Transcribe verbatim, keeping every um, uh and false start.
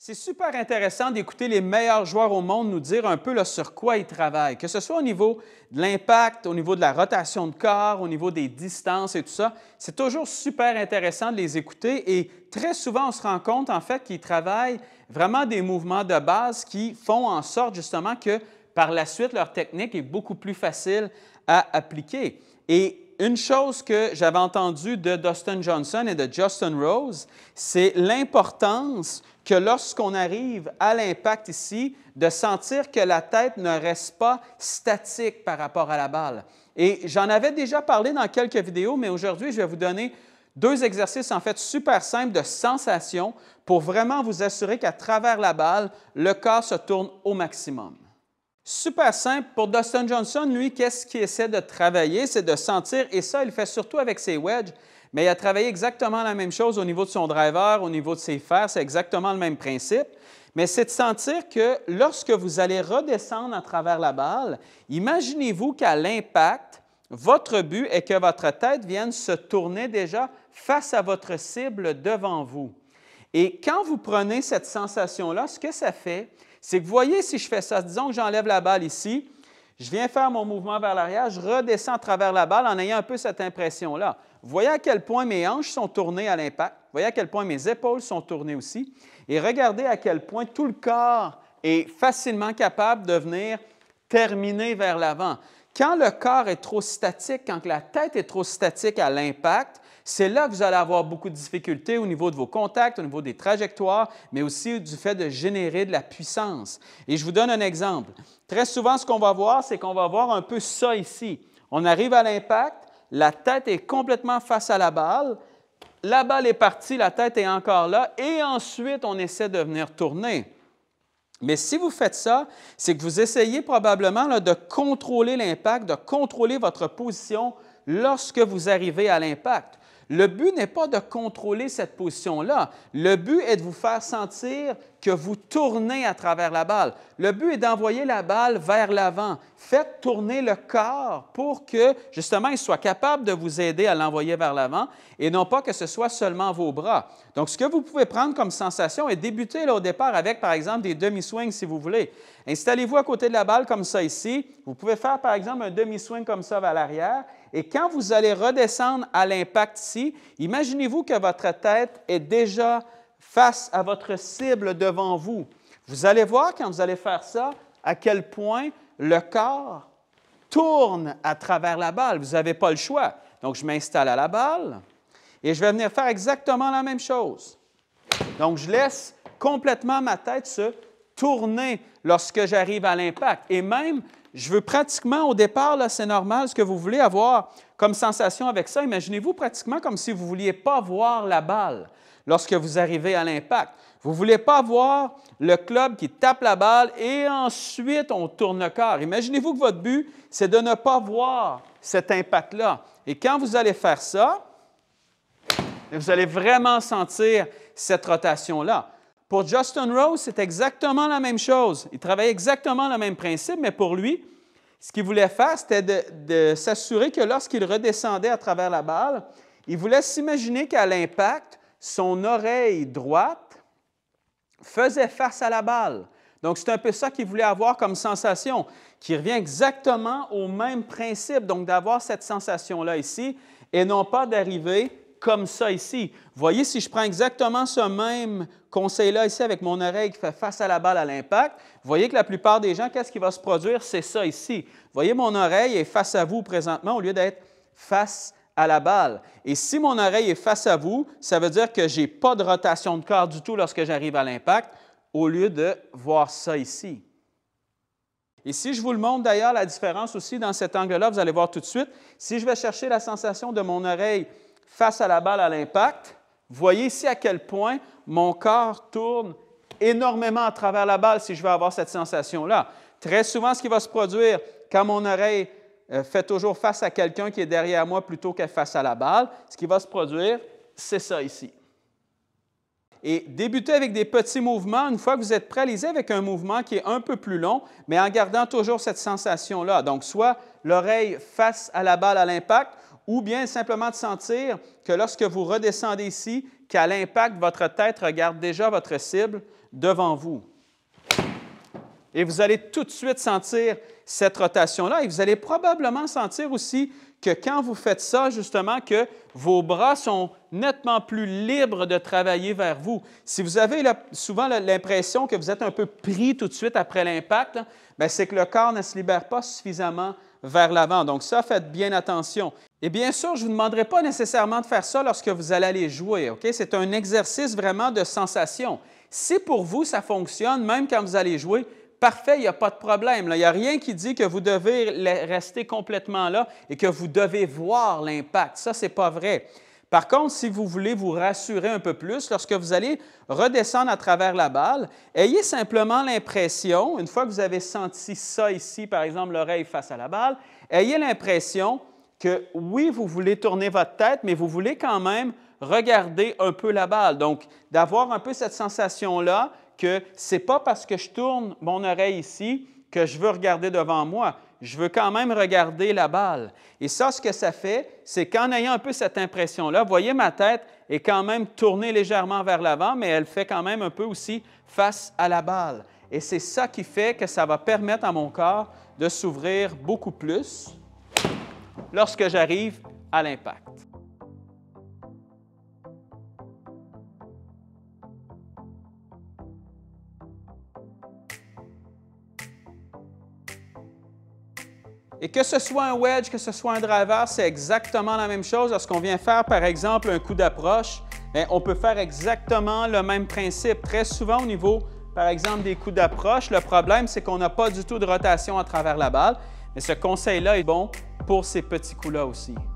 C'est super intéressant d'écouter les meilleurs joueurs au monde nous dire un peu là, sur quoi ils travaillent, que ce soit au niveau de l'impact, au niveau de la rotation de corps, au niveau des distances et tout ça. C'est toujours super intéressant de les écouter et très souvent, on se rend compte en fait qu'ils travaillent vraiment des mouvements de base qui font en sorte justement que par la suite, leur technique est beaucoup plus facile à appliquer. Et une chose que j'avais entendue de Dustin Johnson et de Justin Rose, c'est l'importance que lorsqu'on arrive à l'impact ici, de sentir que la tête ne reste pas statique par rapport à la balle. Et j'en avais déjà parlé dans quelques vidéos, mais aujourd'hui, je vais vous donner deux exercices en fait super simples de sensation pour vraiment vous assurer qu'à travers la balle, le corps se tourne au maximum. Super simple. Pour Dustin Johnson, lui, qu'est-ce qu'il essaie de travailler? C'est de sentir, et ça, il le fait surtout avec ses wedges, mais il a travaillé exactement la même chose au niveau de son driver, au niveau de ses fers, c'est exactement le même principe. Mais c'est de sentir que lorsque vous allez redescendre à travers la balle, imaginez-vous qu'à l'impact, votre but est que votre tête vienne se tourner déjà face à votre cible devant vous. Et quand vous prenez cette sensation-là, ce que ça fait, c'est que vous voyez, si je fais ça, disons que j'enlève la balle ici, je viens faire mon mouvement vers l'arrière, je redescends à travers la balle en ayant un peu cette impression-là. Vous voyez à quel point mes hanches sont tournées à l'impact, vous voyez à quel point mes épaules sont tournées aussi, et regardez à quel point tout le corps est facilement capable de venir terminer vers l'avant. Quand le corps est trop statique, quand la tête est trop statique à l'impact, c'est là que vous allez avoir beaucoup de difficultés au niveau de vos contacts, au niveau des trajectoires, mais aussi du fait de générer de la puissance. Et je vous donne un exemple. Très souvent, ce qu'on va voir, c'est qu'on va voir un peu ça ici. On arrive à l'impact, la tête est complètement face à la balle, la balle est partie, la tête est encore là, et ensuite, on essaie de venir tourner. Mais si vous faites ça, c'est que vous essayez probablement là, de contrôler l'impact, de contrôler votre position lorsque vous arrivez à l'impact. Le but n'est pas de contrôler cette position-là. Le but est de vous faire sentir que vous tournez à travers la balle. Le but est d'envoyer la balle vers l'avant. Faites tourner le corps pour que, justement, il soit capable de vous aider à l'envoyer vers l'avant et non pas que ce soit seulement vos bras. Donc, ce que vous pouvez prendre comme sensation est débuter là, au départ avec, par exemple, des demi-swings si vous voulez. Installez-vous à côté de la balle comme ça ici. Vous pouvez faire, par exemple, un demi-swing comme ça vers l'arrière. Et quand vous allez redescendre à l'impact ici, imaginez-vous que votre tête est déjà face à votre cible devant vous. Vous allez voir quand vous allez faire ça, à quel point le corps tourne à travers la balle. Vous n'avez pas le choix. Donc, je m'installe à la balle et je vais venir faire exactement la même chose. Donc, je laisse complètement ma tête se tourner lorsque j'arrive à l'impact. Et même, je veux pratiquement, au départ, là, c'est normal, ce que vous voulez avoir comme sensation avec ça, imaginez-vous pratiquement comme si vous ne vouliez pas voir la balle lorsque vous arrivez à l'impact. Vous ne voulez pas voir le club qui tape la balle et ensuite on tourne le corps. Imaginez-vous que votre but, c'est de ne pas voir cet impact-là. Et quand vous allez faire ça, vous allez vraiment sentir cette rotation-là. Pour Justin Rose, c'est exactement la même chose. Il travaillait exactement le même principe, mais pour lui, ce qu'il voulait faire, c'était de, de s'assurer que lorsqu'il redescendait à travers la balle, il voulait s'imaginer qu'à l'impact, son oreille droite faisait face à la balle. Donc, c'est un peu ça qu'il voulait avoir comme sensation, qui revient exactement au même principe, donc d'avoir cette sensation-là ici, et non pas d'arriver comme ça ici. Vous voyez, si je prends exactement ce même conseil-là ici avec mon oreille qui fait face à la balle à l'impact, vous voyez que la plupart des gens, qu'est-ce qui va se produire? C'est ça ici. Vous voyez, mon oreille est face à vous présentement au lieu d'être face à la balle. Et si mon oreille est face à vous, ça veut dire que je n'ai pas de rotation de corps du tout lorsque j'arrive à l'impact, au lieu de voir ça ici. Et si je vous le montre d'ailleurs, la différence aussi dans cet angle-là, vous allez voir tout de suite, si je vais chercher la sensation de mon oreille face à la balle à l'impact, vous voyez ici à quel point mon corps tourne énormément à travers la balle si je veux avoir cette sensation-là. Très souvent, ce qui va se produire quand mon oreille fait toujours face à quelqu'un qui est derrière moi plutôt que face à la balle, ce qui va se produire, c'est ça ici. Et débutez avec des petits mouvements. Une fois que vous êtes prêt, allez-y avec un mouvement qui est un peu plus long, mais en gardant toujours cette sensation-là. Donc, soit l'oreille face à la balle à l'impact, ou bien simplement de sentir que lorsque vous redescendez ici, qu'à l'impact, votre tête regarde déjà votre cible devant vous. Et vous allez tout de suite sentir cette rotation-là et vous allez probablement sentir aussi que quand vous faites ça, justement, que vos bras sont nettement plus libres de travailler vers vous. Si vous avez la, souvent l'impression que vous êtes un peu pris tout de suite après l'impact, c'est que le corps ne se libère pas suffisamment vers l'avant. Donc ça, faites bien attention. Et bien sûr, je ne vous demanderai pas nécessairement de faire ça lorsque vous allez aller jouer. Okay? C'est un exercice vraiment de sensation. Si pour vous, ça fonctionne, même quand vous allez jouer, parfait, il n'y a pas de problème. Là. Il n'y a rien qui dit que vous devez rester complètement là et que vous devez voir l'impact. Ça, ce n'est pas vrai. Par contre, si vous voulez vous rassurer un peu plus, lorsque vous allez redescendre à travers la balle, ayez simplement l'impression, une fois que vous avez senti ça ici, par exemple l'oreille face à la balle, ayez l'impression que oui, vous voulez tourner votre tête, mais vous voulez quand même regarder un peu la balle. Donc, d'avoir un peu cette sensation-là que ce n'est pas parce que je tourne mon oreille ici que je veux regarder devant moi. Je veux quand même regarder la balle. Et ça, ce que ça fait, c'est qu'en ayant un peu cette impression-là, vous voyez, ma tête est quand même tournée légèrement vers l'avant, mais elle fait quand même un peu aussi face à la balle. Et c'est ça qui fait que ça va permettre à mon corps de s'ouvrir beaucoup plus lorsque j'arrive à l'impact. Et que ce soit un wedge, que ce soit un driver, c'est exactement la même chose. Lorsqu'on vient faire, par exemple, un coup d'approche, on peut faire exactement le même principe. Très souvent, au niveau, par exemple, des coups d'approche, le problème, c'est qu'on n'a pas du tout de rotation à travers la balle. Mais ce conseil-là est bon pour ces petits coups-là aussi.